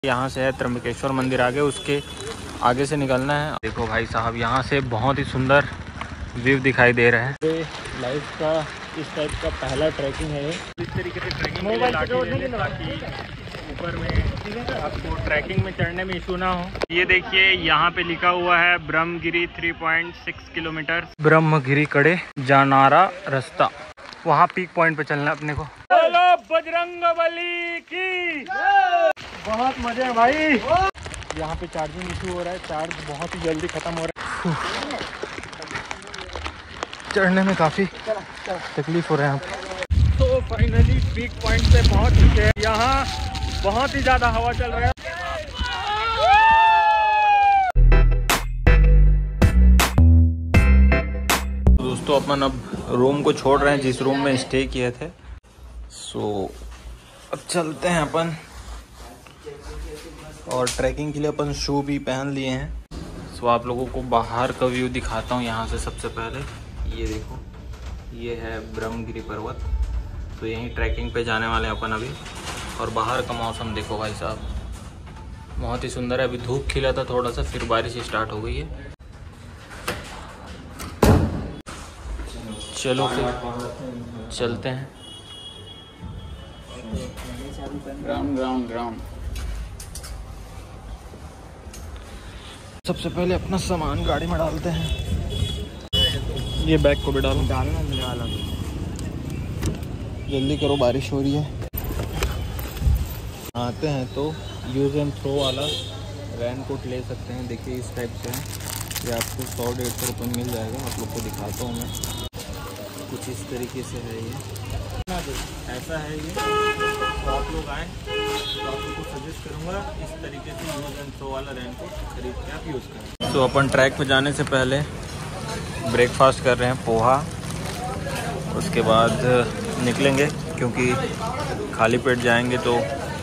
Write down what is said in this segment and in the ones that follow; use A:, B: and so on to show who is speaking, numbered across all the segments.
A: यहाँ से है त्र्यंबकेश्वर मंदिर आगे, उसके आगे से निकलना है। देखो भाई साहब, यहाँ से बहुत ही सुंदर व्यू दिखाई दे रहा है। लाइफ का इस टाइप का पहला ट्रैकिंग है। इस तरीके से ट्रैकिंग के लिए लाठी ले लें ताकि ऊपर में आपको ट्रैकिंग में चढ़ने में इशू ना हो। ये देखिए यहाँ पे लिखा हुआ है ब्रह्मगिरी 3.6 किलोमीटर, ब्रह्मगिरी कड़े जानारा रास्ता। वहाँ पीक पॉइंट पे चलना है अपने को। बोलो बजरंगबली की। बहुत मजे है भाई। यहाँ पे चार्जिंग इशू हो रहा है, चार्ज बहुत ही जल्दी खत्म हो रहा है। चढ़ने में काफ़ी तकलीफ हो रहा है। तो फाइनली पीक पॉइंट पे पहुँच चुके हैं। यहाँ बहुत ही ज़्यादा हवा चल रहा है। दोस्तों अपन अब रूम को छोड़ रहे हैं जिस रूम में स्टे किए थे। अब चलते हैं अपन, और ट्रैकिंग के लिए अपन शू भी पहन लिए हैं। आप लोगों को बाहर का व्यू दिखाता हूँ यहाँ से। सबसे पहले ये देखो, ये है ब्रह्मगिरी पर्वत। तो यहीं ट्रैकिंग पे जाने वाले हैं अपन अभी। और बाहर का मौसम देखो भाई साहब, बहुत ही सुंदर है। अभी धूप खिला था थोड़ा सा, फिर बारिश स्टार्ट हो गई है। चलो फिर चलते हैं। ग्राउंड सबसे पहले अपना सामान गाड़ी में डालते हैं। ये बैग को भी डालना वाला। जल्दी करो, बारिश हो रही है। आते हैं तो यूज़ एंड थ्रो वाला रेन कोट ले सकते हैं। देखिए इस टाइप से है। ये आपको 100-150 रुपये में मिल जाएगा। आप लोग को दिखाता हूँ मैं। कुछ इस तरीके से है ये, ऐसा है ये। तो आप लोग आएँ तो आप लोग को सजेस्ट करूँगा इस तरीके से यूज़ एंड थ्रो वाला रेन कोट खरीद के आप यूज़ करें। तो अपन ट्रैक पे जाने से पहले ब्रेकफास्ट कर रहे हैं, पोहा। उसके बाद निकलेंगे, क्योंकि खाली पेट जाएंगे तो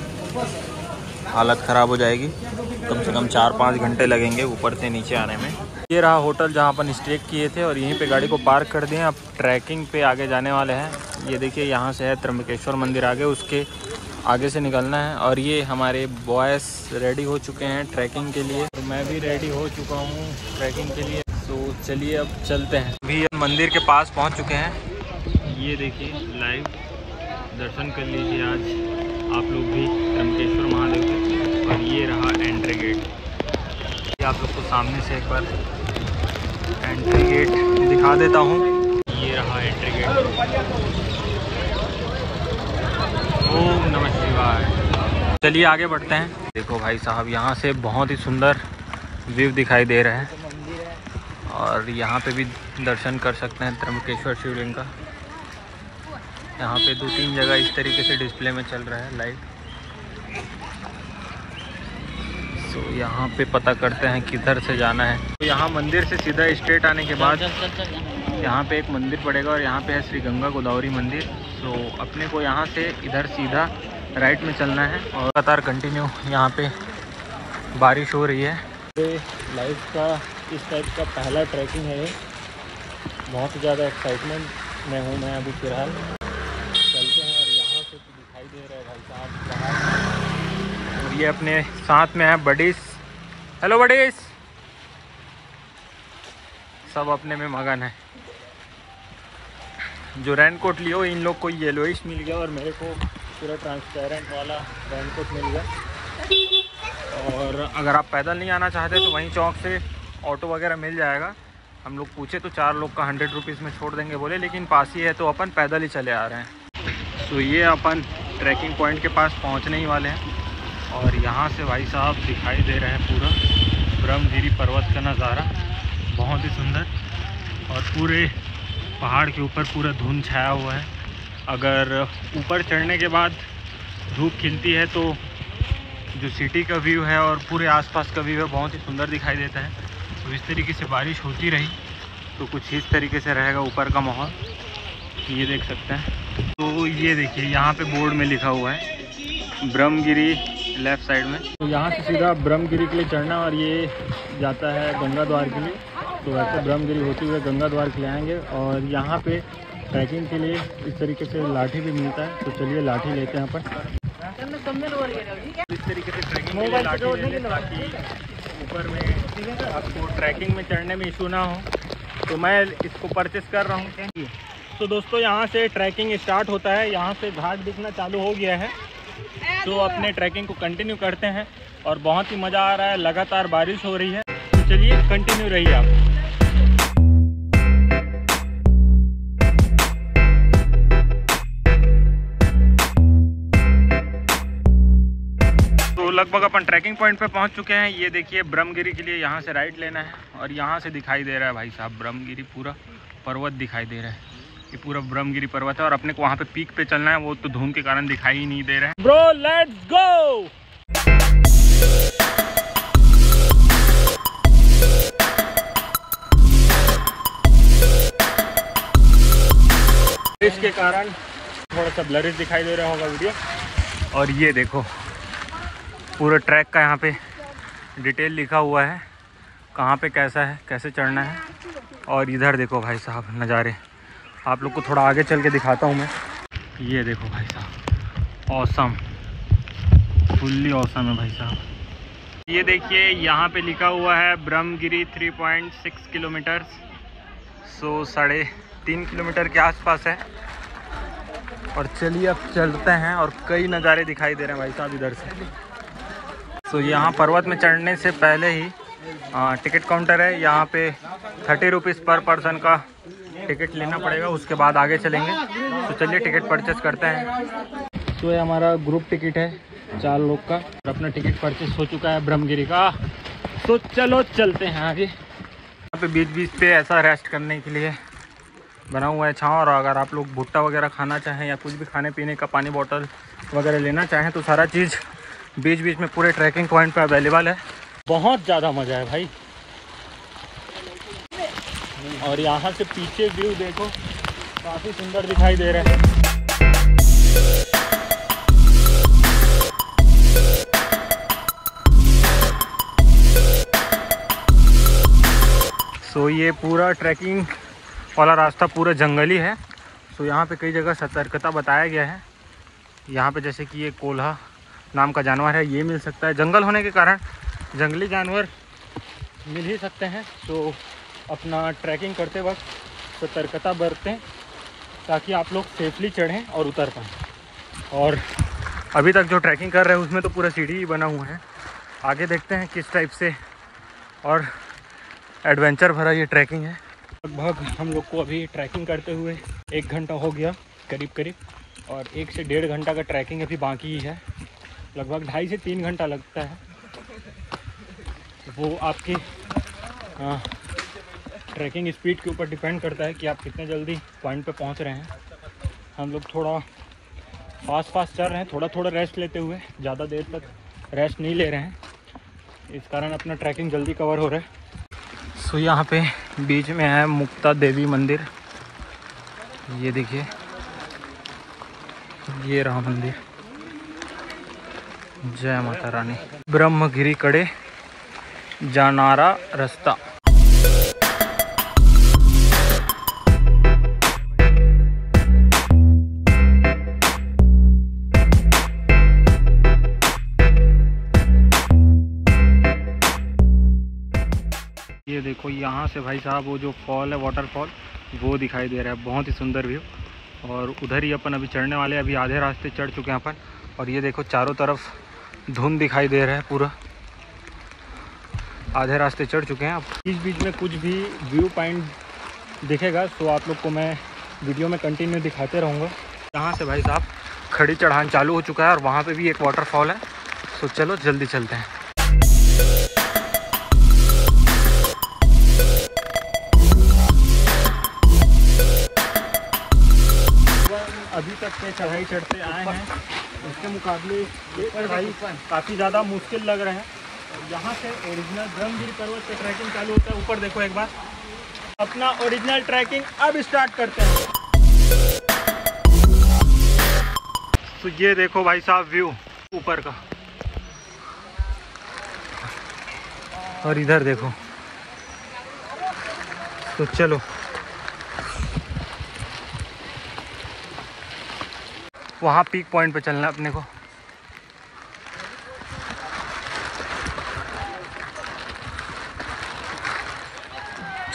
A: हालत ख़राब हो जाएगी। कम से कम 4-5 घंटे लगेंगे ऊपर से नीचे आने में। ये रहा होटल जहाँ अपन स्टे किए थे, और यहीं पे गाड़ी को पार्क कर दिए। अब ट्रैकिंग पे आगे जाने वाले हैं। ये देखिए यहाँ से है त्र्यंबकेश्वर मंदिर आगे, उसके आगे से निकलना है। और ये हमारे बॉयज़ रेडी हो चुके हैं ट्रैकिंग के लिए। तो मैं भी रेडी हो चुका हूँ ट्रैकिंग के लिए। तो चलिए अब चलते हैं। अभी मंदिर के पास पहुँच चुके हैं। ये देखिए लाइव दर्शन कर लीजिए आज आप लोग भी त्र्यंबकेश्वर महादेव के। और ये रहा एंट्री गेट। आप लोग को सामने से एक बार एंट्री गेट दिखा देता हूँ। ये रहा एंट्री गेट। ओम नमः शिवाय। चलिए आगे बढ़ते हैं। देखो भाई साहब, यहाँ से बहुत ही सुंदर व्यू दिखाई दे रहा है। और यहाँ पे भी दर्शन कर सकते हैं त्र्यंबकेश्वर शिवलिंग का। यहाँ पे 2-3 जगह इस तरीके से डिस्प्ले में चल रहा है लाइव। तो यहाँ पे पता करते हैं किधर से जाना है। तो यहाँ मंदिर से सीधा स्ट्रेट आने के बाद यहाँ पे एक मंदिर पड़ेगा, और यहाँ पे है श्री गंगा गोदावरी मंदिर। तो अपने को यहाँ से इधर सीधा राइट में चलना है। और लगातार कंटिन्यू यहाँ पे बारिश हो रही है। लाइफ का इस टाइप का पहला ट्रैकिंग है ये। बहुत ही ज़्यादा एक्साइटमेंट में हूँ मैं अभी फ़िलहाल। चलते हैं। और यहाँ से तो दिखाई दे रहा है भाई साहब बाहर। और ये अपने साथ में है बडीज। Hello buddies. सब अपने में मगन है। जो रेनकोट लियो, इन लोग को येलोइश मिल गया और मेरे को पूरा ट्रांसपेरेंट वाला रेनकोट मिल गया। और अगर आप पैदल नहीं आना चाहते तो वहीं चौक से ऑटो वगैरह मिल जाएगा। हम लोग पूछे तो 4 लोग का 100 रुपीज़ में छोड़ देंगे बोले, लेकिन पास ही है तो अपन पैदल ही चले आ रहे हैं। तो ये अपन ट्रैकिंग पॉइंट के पास पहुंचने ही वाले हैं। और यहाँ से भाई साहब दिखाई दे रहा है पूरा ब्रह्मगिरी पर्वत का नज़ारा, बहुत ही सुंदर। और पूरे पहाड़ के ऊपर पूरा धुंध छाया हुआ है। अगर ऊपर चढ़ने के बाद धूप खिलती है तो जो सिटी का व्यू है और पूरे आसपास का व्यू है बहुत ही सुंदर दिखाई देता है। तो इस तरीके से बारिश होती रही तो कुछ इस तरीके से रहेगा ऊपर का माहौल। ये देख सकते हैं। तो ये देखिए यहाँ पे बोर्ड में लिखा हुआ है ब्रह्मगिरी लेफ़्ट साइड में। तो यहाँ से सीधा ब्रह्मगिरी के लिए चढ़ना, और ये जाता है गंगा द्वार के लिए। तो वैसे ब्रह्मगिरी होते हुए गंगा द्वार के लिए आएँगे। और यहाँ पे ट्रैकिंग के लिए इस तरीके से लाठी भी मिलता है। तो चलिए लाठी लेते हैं अपन। इस तरीके से ट्रैकिंग ट्रैकिंग के लिए लाठी ले लें ताकि ऊपर में आपको ट्रैकिंग में चढ़ने में इशू ना हो, तो मैं इसको परचेस कर रहा हूँ। तो दोस्तों यहाँ से ट्रैकिंग स्टार्ट होता है, यहाँ से घाट दिखना चालू हो गया है, तो अपने ट्रैकिंग को कंटिन्यू करते हैं और बहुत ही मज़ा आ रहा है। लगातार बारिश हो रही है, तो चलिए कंटिन्यू रहिए आप। तो लगभग अपन ट्रैकिंग पॉइंट पे पहुंच चुके हैं। ये देखिए ब्रह्मगिरी के लिए यहाँ से राइट लेना है और यहाँ से दिखाई दे रहा है भाई साहब ब्रह्मगिरी, पूरा पर्वत दिखाई दे रहा है। ये पूरा ब्रह्मगिरी पर्वत है और अपने को वहाँ पे पीक पे चलना है, वो तो धुंध के कारण दिखाई ही नहीं दे रहा है। Bro let's go. इसके कारण थोड़ा सा ब्लरिश दिखाई दे रहा होगा वीडियो। और ये देखो पूरा ट्रैक का यहाँ पे डिटेल लिखा हुआ है, कहाँ पे कैसा है, कैसे चढ़ना है। और इधर देखो भाई साहब नज़ारे, आप लोग को थोड़ा आगे चल के दिखाता हूँ मैं। ये देखो भाई साहब, ऑसम, फुल्ली ऑसम है भाई साहब। ये देखिए यहाँ पे लिखा हुआ है ब्रह्मगिरी 3.6 किलोमीटर, सो 3.5 किलोमीटर के आसपास है। और चलिए अब चलते हैं और कई नज़ारे दिखाई दे रहे हैं भाई साहब इधर से। तो यहाँ पर्वत में चढ़ने से पहले ही टिकट काउंटर है, यहाँ पे 30 रुपीज़ पर पर्सन का टिकट लेना पड़ेगा, उसके बाद आगे चलेंगे। तो चलिए टिकट परचेस करते हैं। तो ये हमारा ग्रुप टिकट है 4 लोग का और अपना टिकट परचेस हो चुका है ब्रह्मगिरी का। तो चलो चलते हैं आगे। यहाँ पे बीच बीच पे ऐसा रेस्ट करने के लिए बना हुआ है छाँव, और अगर आप लोग भुट्टा वगैरह खाना चाहें या कुछ भी खाने पीने का, पानी बॉटल वगैरह लेना चाहें, तो सारा चीज़ बीच बीच में पूरे ट्रैकिंग पॉइंट पे अवेलेबल है। बहुत ज़्यादा मज़ा है भाई। और यहाँ से पीछे व्यू देखो, काफ़ी सुंदर दिखाई दे रहा है। सो ये पूरा ट्रैकिंग वाला रास्ता पूरा जंगली है। सो यहाँ पे कई जगह सतर्कता बताया गया है। यहाँ पे जैसे कि ये कोल्हा नाम का जानवर है, ये मिल सकता है। जंगल होने के कारण जंगली जानवर मिल ही सकते हैं। तो अपना ट्रैकिंग करते वक्त सतर्कता बरतें ताकि आप लोग सेफली चढ़ें और उतर पाएँ। और अभी तक जो ट्रैकिंग कर रहे हैं उसमें तो पूरा सीढ़ी ही बना हुआ है। आगे देखते हैं किस टाइप से और एडवेंचर भरा ये ट्रैकिंग है। लगभग हम लोग को अभी ट्रैकिंग करते हुए 1 घंटा हो गया करीब, और 1 से 1.5 घंटा का ट्रैकिंग अभी बाकी ही है। लगभग 2.5 से 3 घंटा लगता है, वो आपकी ट्रैकिंग स्पीड के ऊपर डिपेंड करता है कि आप कितने जल्दी पॉइंट पे पहुंच रहे हैं। हम लोग थोड़ा फास्ट चल रहे हैं, थोड़ा रेस्ट लेते हुए, ज़्यादा देर तक रेस्ट नहीं ले रहे हैं, इस कारण अपना ट्रैकिंग जल्दी कवर हो रहा है। सो यहाँ पे बीच में है मुक्ता देवी मंदिर, ये देखिए, ये रहा मंदिर। जय माता रानी। ब्रह्मगिरी कड़े जानारा रास्ता। ये देखो यहाँ से भाई साहब वो जो फॉल है, वाटरफॉल, वो दिखाई दे रहा है। बहुत ही सुंदर व्यू। और उधर ही अपन अभी चढ़ने वाले हैं, अभी आधे रास्ते चढ़ चुके हैं अपन। और ये देखो चारों तरफ धुंध दिखाई दे रहा है, पूरा आधे रास्ते चढ़ चुके हैं। अब बीच बीच में कुछ भी व्यू पॉइंट दिखेगा तो आप लोग को मैं वीडियो में कंटिन्यू दिखाते रहूँगा। यहाँ से भाई साहब खड़ी चढ़ान चालू हो चुका है और वहाँ पे भी एक वाटरफॉल है। तो चलो जल्दी चलते हैं। अभी तक के चढ़ाई चढ़ते आए हैं, उसके मुकाबले ये चढ़ाई काफ़ी ज़्यादा मुश्किल लग रहा है। यहाँ से ओरिजिनल ब्रह्मगिरी पर्वत पे ट्रैकिंग चालू होता है। ऊपर देखो एक बार, अपना ओरिजिनल ट्रैकिंग अब स्टार्ट करते हैं। तो ये देखो भाई साहब व्यू ऊपर का, और इधर देखो। तो चलो वहाँ पीक पॉइंट पे चलना है अपने को।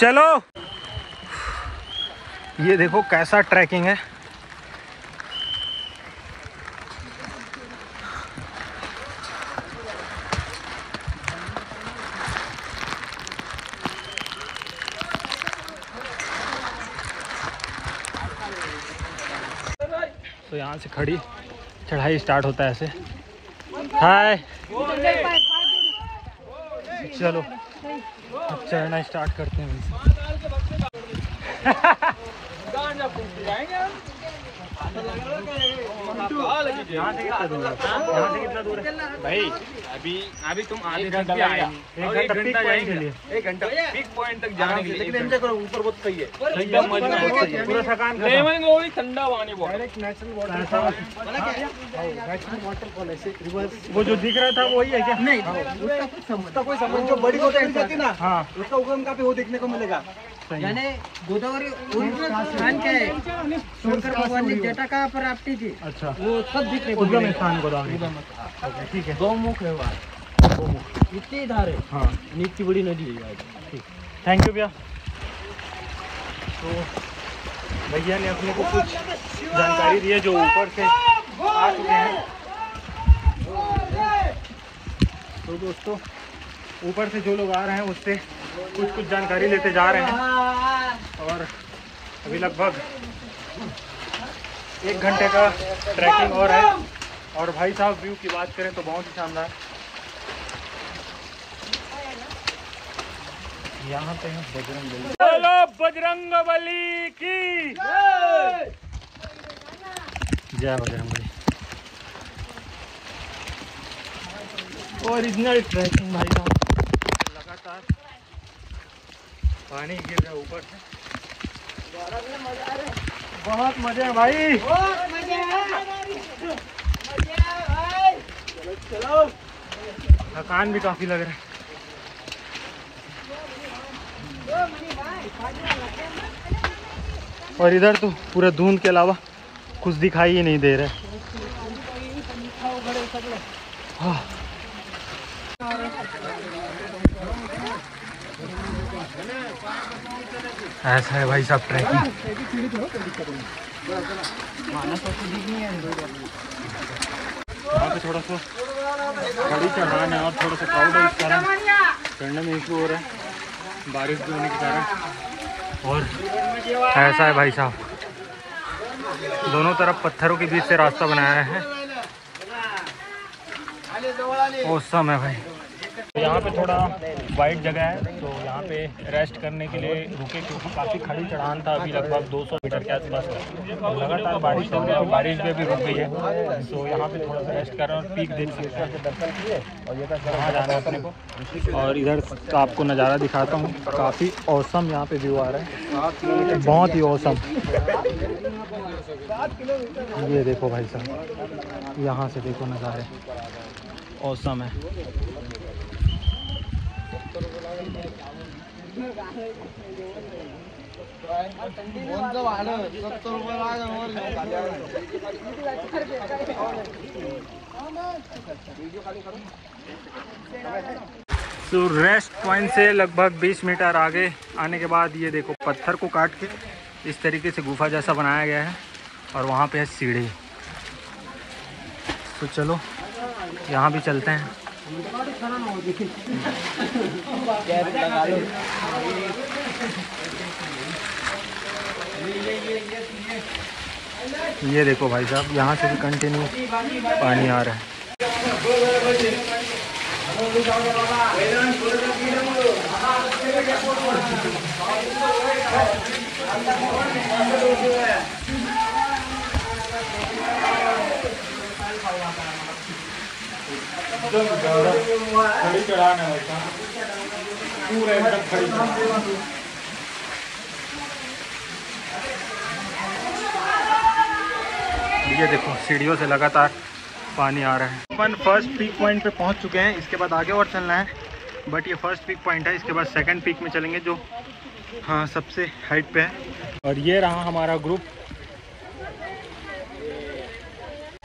A: चलो, ये देखो कैसा ट्रैकिंग है। तो यहाँ से खड़ी चढ़ाई स्टार्ट होता है ऐसे। हाय, चलो अब चढ़ना स्टार्ट करते हैं। यहाँ से कितना दूर है भाई?
B: अभी तुम आधे घंटे
A: एक घंटा जाएंगे,
B: एक घंटा पीक पॉइंट तक जाने के लिए। लेकिन एंजॉय करो, ऊपर बहुत सही है,
A: एकदम मजा, पूरा थकान खत्म।
B: ठंडा पानी बहुत।
A: डायरेक्ट नेचुरल वाटरफॉल ऐसे रिवर्स। वो जो दिख रहा था वही है क्या?
B: नहीं, उसका कोई समझ, जो बड़ी गोदावरी जाती ना, हाँ, उसका उगम कहाँ पे वो देखने को मिलेगा। यानी गोदावरी स्थान क्या है? शंकर भगवान ने जटा कहाँ पर आपटी थी। अच्छा, वो सब दिखने को
A: उद्गम स्थान गोदावरी। ठीक है,
B: गौमुख है वहाँ, इतनी धार है। हाँ, इतनी बड़ी नदी है।
A: ठीक, थैंक यू भैया। तो भैया ने अपने को कुछ जानकारी दी है जो ऊपर से आ चुके हैं। तो दोस्तों, ऊपर से जो लोग आ रहे हैं उससे कुछ जानकारी लेते जा रहे हैं। और अभी लगभग 1 घंटे का ट्रैकिंग और है। और भाई साहब, व्यू की बात करें तो बहुत ही शानदार। यहाँ पे है बजरंगबली। बोलो बजरंगबली की जय। बजरंगबली ओरिजिनल ट्रैकिंग भाई साहब, लगातार पानी गिर रहा है ऊपर से। बहुत मजा है भाई, चलो। थकान भी काफी लग रहा है। और इधर तो पूरा धुंध के अलावा कुछ दिखाई ही नहीं दे रहा है। हाँ। ऐसा है भाई साहब ट्रैकिंग। यहाँ पे थोड़ा सा खड़ी चढ़ान है और थोड़ा सा क्राउड है, इस कारण चढ़ने में इशू हो रहा है बारिश भी होने के कारण। और ऐसा है भाई साहब, दोनों तरफ पत्थरों के बीच से रास्ता बनाया है। औसम है भाई। यहाँ पे थोड़ा वाइड जगह है, तो यहाँ पे रेस्ट करने के लिए रुके, क्योंकि काफ़ी खड़ी चढ़ान था। अभी लगभग 200 मीटर के आसपास है। लगातार बारिश हो रही है और बारिश भी अभी रुक गई है, तो यहाँ पे थोड़ा सा रेस्ट कर रहे हैं। और पीक देख सकते हैं, और ये कहाँ जाना है अपने को। और इधर का आपको नज़ारा दिखाता हूँ, काफ़ी औसम यहाँ पे व्यू आ रहा है, बहुत ही औसम। ये देखो भाई साहब, यहाँ से देखो नज़ारे, औसम है। तो रेस्ट पॉइंट से लगभग 20 मीटर आगे आने के बाद ये देखो पत्थर को काट के इस तरीके से गुफा जैसा बनाया गया है, और वहाँ पे है सीढ़ी। तो चलो यहाँ भी चलते हैं। ये देखो भाई साहब, यहाँ से भी कंटिन्यू पानी आ रहा है। खड़ी चढ़ान है भाई साहब, पूरा एकदम खड़ी चढ़ान। ये देखो सीढ़ियों से लगातार पानी आ रहा है। अपन फर्स्ट पीक पॉइंट पे पहुंच चुके हैं, इसके बाद आगे और चलना है, बट ये फर्स्ट पीक पॉइंट है। इसके बाद सेकंड पीक में चलेंगे जो हाँ सबसे हाइट पे है। और ये रहा हमारा ग्रुप।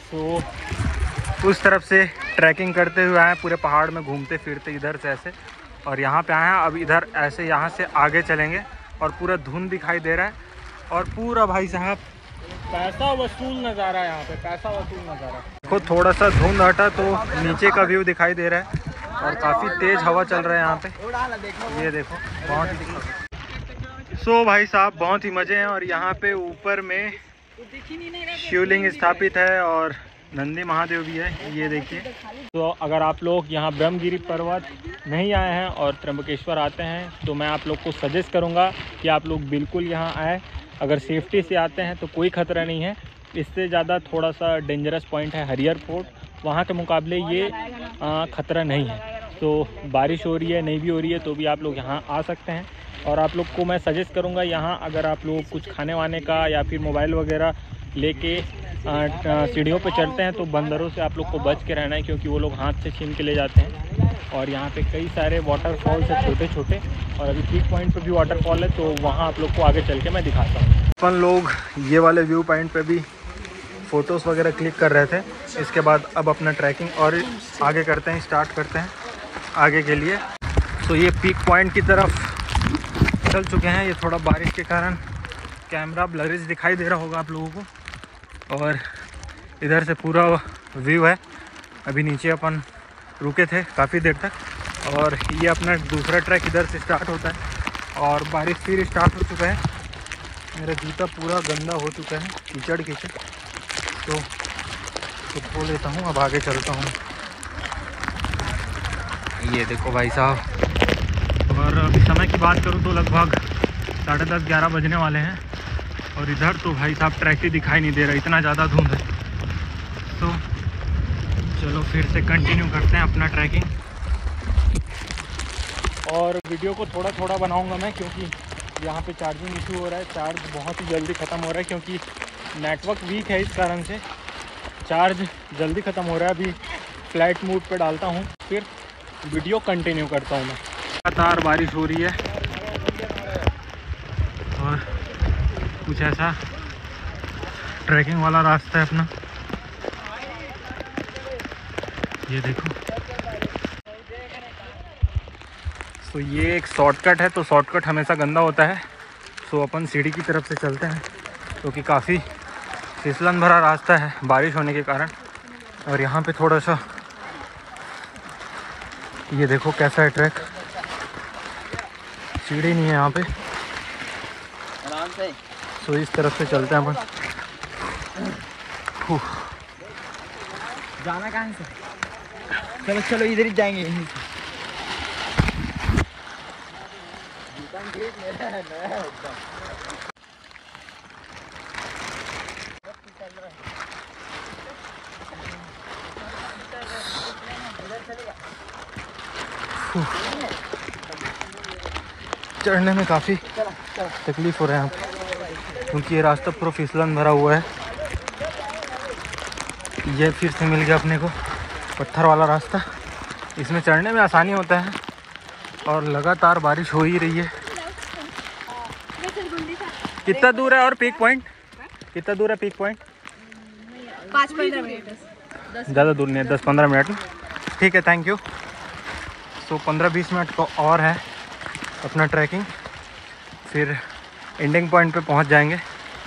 A: तो उस तरफ से ट्रैकिंग करते हुए आए, पूरे पहाड़ में घूमते फिरते इधर से ऐसे, और यहाँ पे आए हैं। अब इधर ऐसे यहाँ से आगे चलेंगे और पूरा धुंध दिखाई दे रहा है और पूरा भाई साहब पैसा वसूल नज़ारा है यहाँ पे, पैसा वसूल नज़ारा। देखो थोड़ा सा धुंध हटा तो नीचे का व्यू दिखाई दे रहा है और काफ़ी तेज़ हवा चल रहा है यहाँ पे। ये देखो बहुत ही सो भाई साहब बहुत ही मज़े हैं। और यहाँ पे ऊपर में शिवलिंग स्थापित है और नंदी महादेव भी है, ये देखिए। तो अगर आप लोग यहाँ ब्रह्मगिरी पर्वत नहीं आए हैं और त्र्यंबकेश्वर आते हैं तो मैं आप लोग को सजेस्ट करूँगा कि आप लोग बिल्कुल यहाँ आए। अगर सेफ्टी से आते हैं तो कोई ख़तरा नहीं है। इससे ज़्यादा थोड़ा सा डेंजरस पॉइंट है हरिहर फोर्ट, वहाँ के मुकाबले ये ख़तरा नहीं है। तो बारिश हो रही है नहीं भी हो रही है तो भी आप लोग यहाँ आ सकते हैं। और आप लोग को मैं सजेस्ट करूँगा यहाँ अगर आप लोग कुछ खाने वाने का या फिर मोबाइल वगैरह लेके सीढ़ियों पे चढ़ते हैं तो बंदरों से आप लोग को बच के रहना है, क्योंकि वो लोग हाथ से छीन के ले जाते हैं। और यहाँ पे कई सारे वाटरफॉल्स हैं छोटे छोटे, और अभी पीक पॉइंट पे भी वाटरफॉल है, तो वहाँ आप लोग को आगे चल के मैं दिखाता हूँ। अपन लोग ये वाले व्यू पॉइंट पे भी फ़ोटोज़ वगैरह क्लिक कर रहे थे। इसके बाद अब अपना ट्रैकिंग और आगे करते हैं, स्टार्ट करते हैं आगे के लिए। तो ये पीक पॉइंट की तरफ चल चुके हैं। ये थोड़ा बारिश के कारण कैमरा ब्लरिश दिखाई दे रहा होगा आप लोगों को, और इधर से पूरा व्यू है। अभी नीचे अपन रुके थे काफ़ी देर तक, और ये अपना दूसरा ट्रैक इधर से स्टार्ट होता है। और बारिश फिर स्टार्ट हो चुका है, मेरा जूता पूरा गंदा हो चुका है कीचड़ कीचड़, तो धो लेता हूँ। अब आगे चलता हूँ। ये देखो भाई साहब, और अभी समय की बात करूँ तो लगभग 10:30-11 बजने वाले हैं, और इधर तो भाई साहब ट्रैक ही दिखाई नहीं दे रहा, इतना ज़्यादा धुंध है। तो चलो फिर से कंटिन्यू करते हैं अपना ट्रैकिंग। और वीडियो को थोड़ा थोड़ा बनाऊंगा मैं, क्योंकि यहाँ पे चार्जिंग इशू हो रहा है। चार्ज बहुत ही जल्दी ख़त्म हो रहा है, क्योंकि नेटवर्क वीक है, इस कारण से चार्ज जल्दी ख़त्म हो रहा है। अभी फ्लाइट मोड पे डालता हूँ, फिर वीडियो कंटिन्यू करता हूँ मैं। लगातार बारिश हो रही है और कुछ ऐसा ट्रैकिंग वाला रास्ता है अपना, ये देखो। तो ये एक शॉर्टकट है, तो शॉर्टकट हमेशा गंदा होता है। तो अपन सीढ़ी की तरफ से चलते हैं, क्योंकि काफ़ी फिसलन भरा रास्ता है बारिश होने के कारण। और यहाँ पे थोड़ा सा ये देखो कैसा है ट्रैक, सीढ़ी नहीं है यहाँ पे,
B: आराम से।
A: तो इस तरफ से चलते हैं अपन।
B: जाना कहाँ से? चलो चलो इधर ही जाएंगे।
A: चढ़ने में काफ़ी तकलीफ़ हो रहा है यहाँ पे, क्योंकि ये रास्ता पूरा फिसलन भरा हुआ है। ये फिर से मिल गया अपने को पत्थर वाला रास्ता, इसमें चढ़ने में आसानी होता है। और लगातार बारिश हो ही रही है। कितना दूर है और पीक पॉइंट कितना दूर है? पीक पॉइंट
C: 5-15 मिनट,
A: ज़्यादा दूर नहीं है, 10-15 मिनट में। ठीक है, थैंक यू। तो 15-20 मिनट का और है अपना ट्रैकिंग, फिर एंडिंग पॉइंट पे पहुंच जाएंगे।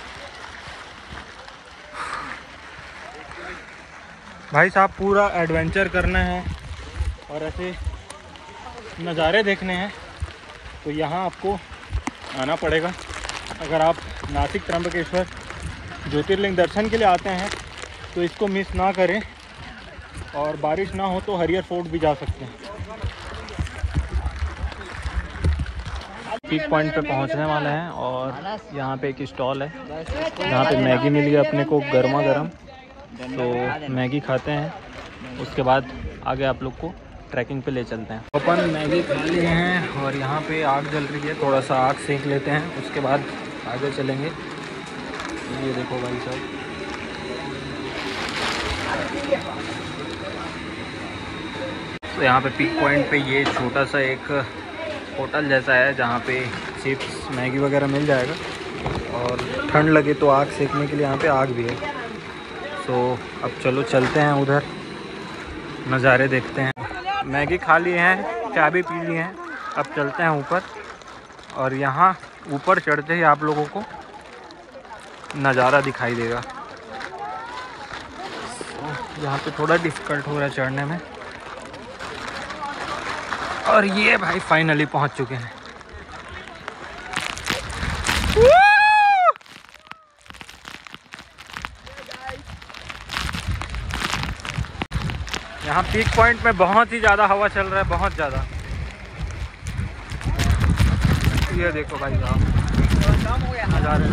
A: भाई साहब पूरा एडवेंचर करना है और ऐसे नज़ारे देखने हैं, तो यहाँ आपको आना पड़ेगा। अगर आप नासिक त्र्यंबकेश्वर ज्योतिर्लिंग दर्शन के लिए आते हैं तो इसको मिस ना करें, और बारिश ना हो तो हरिहर फोर्ट भी जा सकते हैं। पीक पॉइंट पे पहुंचने वाले हैं, और यहाँ पे एक स्टॉल है, यहाँ पे मैगी मिल गई अपने को गर्मा गर्म, तो मैगी खाते हैं। उसके बाद आगे आप लोग को ट्रैकिंग पे ले चलते हैं। अपन मैगी खा लिए हैं और यहाँ पे आग जल रही है, थोड़ा सा आग सेक लेते हैं, उसके बाद आगे चलेंगे। ये देखो भाई साहब, तो यहाँ पे पीक पॉइंट पे ये छोटा सा एक होटल जैसा है, जहाँ पे चिप्स मैगी वगैरह मिल जाएगा, और ठंड लगे तो आग सेकने के लिए यहाँ पे आग भी है। तो अब चलो चलते हैं उधर, नज़ारे देखते हैं। मैगी खा लिए हैं, चाय भी पी लिए हैं, अब चलते हैं ऊपर, और यहाँ ऊपर चढ़ते ही आप लोगों को नज़ारा दिखाई देगा। यहाँ पे थोड़ा डिफ़िकल्ट हो रहा है चढ़ने में, और ये भाई फाइनली पहुँच चुके हैं। यहाँ पीक पॉइंट में बहुत ही ज़्यादा हवा चल रहा है, बहुत ज़्यादा। ये देखो भाई साहब नज़ारे।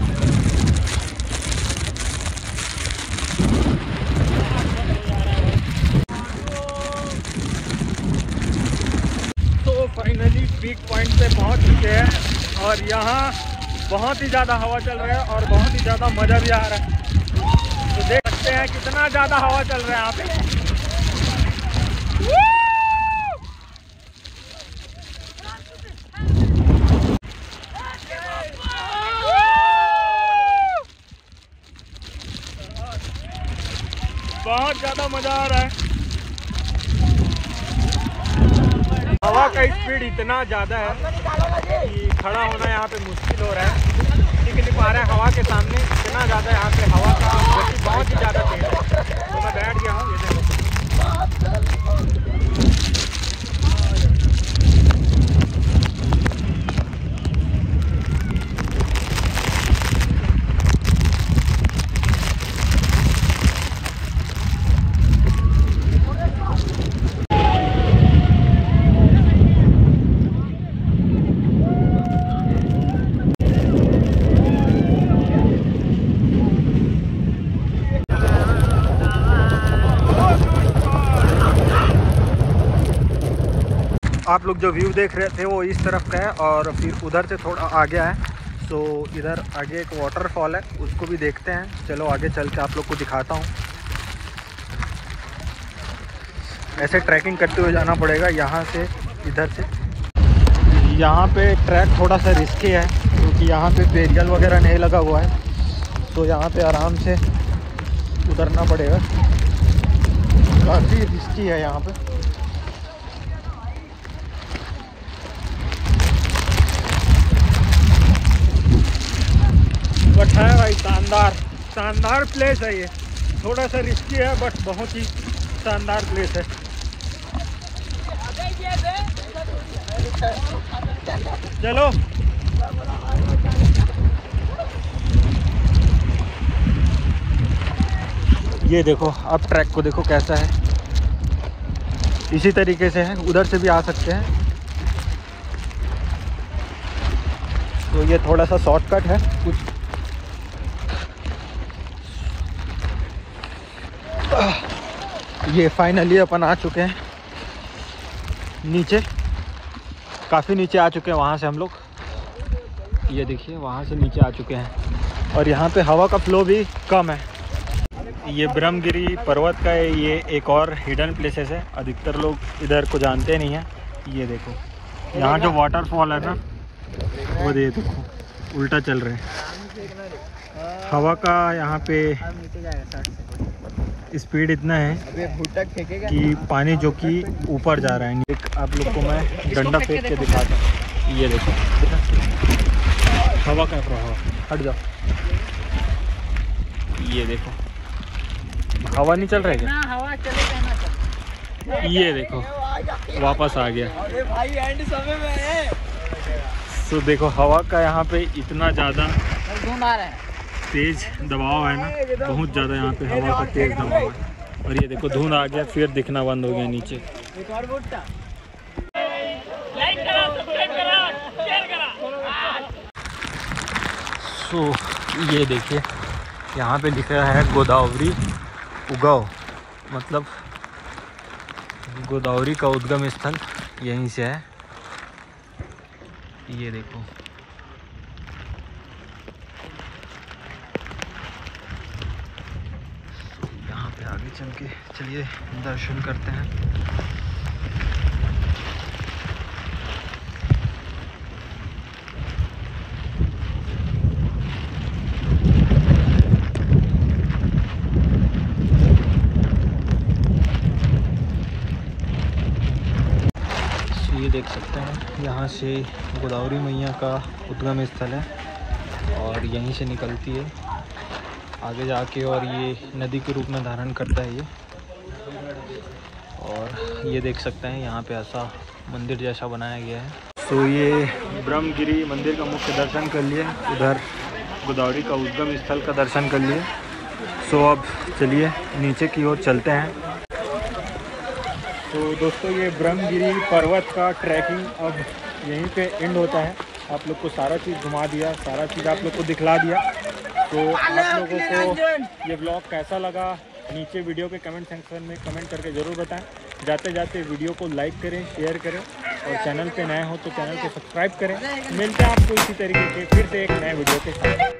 A: तो फाइनली पीक पॉइंट पे पहुंच चुके हैं, और यहाँ बहुत ही ज़्यादा हवा चल रहा है और बहुत ही ज़्यादा मज़ा भी आ रहा है। तो देख सकते हैं कितना ज़्यादा हवा चल रहा है यहाँ पे। बहुत ज़्यादा मज़ा आ रहा है। हवा का स्पीड इतना ज़्यादा है कि खड़ा होना यहाँ पे मुश्किल हो रहा है, टिक नहीं पा रहा है हवा के सामने। इतना ज़्यादा यहाँ पे हवा का गति बहुत ही ज़्यादा तेज है। तो मैं बैठ गया हूँ, ये देखो। आप लोग जो व्यू देख रहे थे वो इस तरफ का है, और फिर उधर से थोड़ा आगे है। तो इधर आगे एक वाटरफॉल है, उसको भी देखते हैं। चलो आगे चल के आप लोग को दिखाता हूँ। ऐसे ट्रैकिंग करते हुए जाना पड़ेगा यहाँ से, इधर से। यहाँ पे ट्रैक थोड़ा सा रिस्की है क्योंकि यहाँ पे बेरियल वगैरह नहीं लगा हुआ है, तो यहाँ पे आराम से उतरना पड़ेगा। काफ़ी रिस्की है यहाँ पे। बट है भाई शानदार प्लेस है ये। थोड़ा सा रिस्की है बट बहुत ही शानदार प्लेस है। चलो ये देखो, अब ट्रैक को देखो कैसा है। इसी तरीके से है, उधर से भी आ सकते हैं। तो ये थोड़ा सा शॉर्टकट है कुछ। ये फाइनली अपन आ चुके हैं नीचे, काफ़ी नीचे आ चुके हैं वहाँ से हम लोग। ये देखिए वहाँ से नीचे आ चुके हैं, और यहाँ पे हवा का फ्लो भी कम है। ये ब्रह्मगिरी पर्वत का है, ये एक और हिडन प्लेसेस है। अधिकतर लोग इधर को जानते नहीं हैं। ये देखो यहाँ जो वाटरफॉल है ना, वो देखो उल्टा चल रहे हैं। हवा का यहाँ पे स्पीड इतना है कि पानी जो कि ऊपर जा रहा है। एक आप लोग को मैं डंडा फेंक के दिखाता हूँ। ये देखो हवा का प्रभाव, हट जाओ। ये देखो हवा नहीं चल रहा है क्या?
B: हवा चले
A: ये देखो वापस आ गया।
B: अरे भाई एंड समय में है।
A: तो देखो हवा का यहाँ पे इतना ज़्यादा
B: है,
A: तेज दबाव है ना, बहुत ज़्यादा यहाँ पे हवा का तेज दबाव है। और ये देखो धुंध आ गया, फिर दिखना बंद हो गया नीचे। सो ये देखिए यहाँ पे लिखा है गोदावरी उगव, मतलब गोदावरी का उद्गम स्थल यहीं से है। ये देखो यहाँ पे आगे चल के चलिए दर्शन करते हैं। ये देख सकते हैं यहाँ से गोदावरी मैया का उद्गम स्थल है और यहीं से निकलती है आगे जाके और ये नदी के रूप में धारण करता है ये। और ये देख सकते हैं यहाँ पे ऐसा मंदिर जैसा बनाया गया है। तो ये ब्रह्मगिरी मंदिर का मुख्य दर्शन कर लिए, उधर गोदावरी का उद्गम स्थल का दर्शन कर लिए। सो अब चलिए नीचे की ओर चलते हैं। तो दोस्तों ये ब्रह्मगिरी पर्वत का ट्रैकिंग अब यहीं पे एंड होता है। आप लोग को सारा चीज़ घुमा दिया, सारा चीज़ आप लोग को दिखला दिया। तो आप लोगों को ये ब्लॉग कैसा लगा नीचे वीडियो के कमेंट सेक्शन में कमेंट करके ज़रूर बताएं। जाते जाते वीडियो को लाइक करें, शेयर करें और चैनल पे नए हो तो चैनल को सब्सक्राइब करें। मिलते हैं आपको इसी तरीके के फिर से एक नए वीडियो के साथ।